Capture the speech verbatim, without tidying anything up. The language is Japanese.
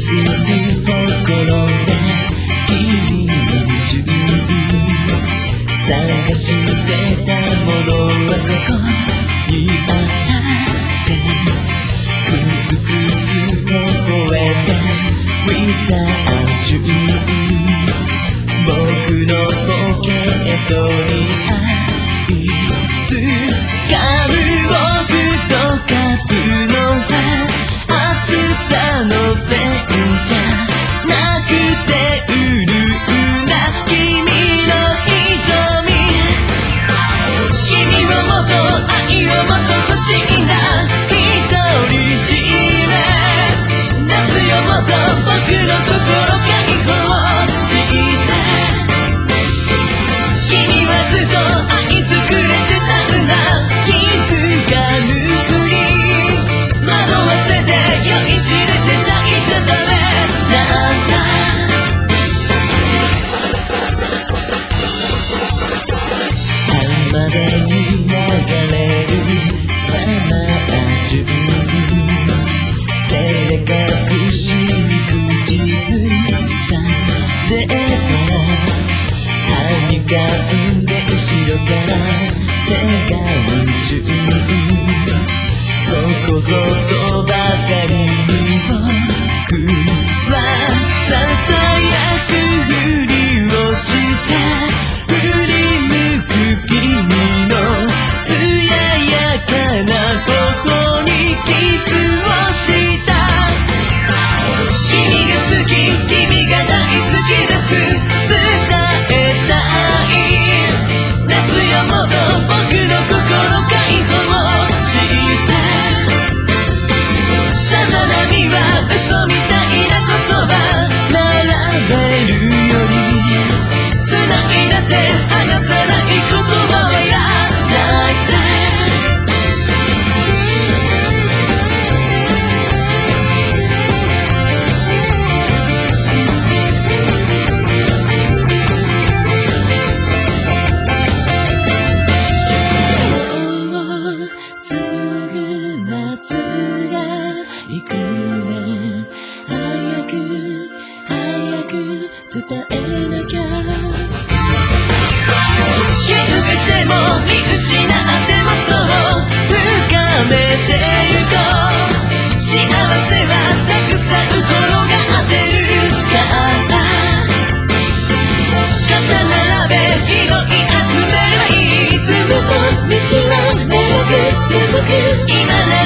する心が君の準備探してたものはここにあってクスクスと吠えた Without you 僕のポケットにいつかむ僕とかすのは暑さのせいじゃなくてうるうな君の瞳君はもっと愛をもっと欲しいんだ独り占め夏よもっと僕の心解放して君はずっと愛作れてたんだ気づかぬふり惑わせて酔いしれて泣いちゃダメなんだ浜辺に流れるサマージュ照れ隠し口ずさんでたはにかんで後ろから世界中ここぞとばかりに僕はささやくふりをして振り向く君の艶やかな頬にキスをした君が好き君が大好きです伝えたい夏よもっと僕の心解放してさざ波は嘘みたいな言葉並べるより繋いだって離さない言葉はいらないすぐ夏が行くね早く早く伝えなきゃ継続しても見失ってもそう深めてゆこう幸せはたくさん転がってるから肩並べ拾い集めればいいいつも道は長く続く今なら